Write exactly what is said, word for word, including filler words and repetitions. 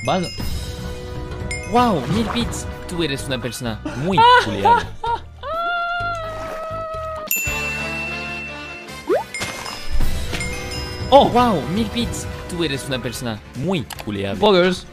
Vas. Wow, mil bits. Tú eres una persona muy culiada. Oh, wow, mil bits. Tú eres una persona muy culiada. Buggers.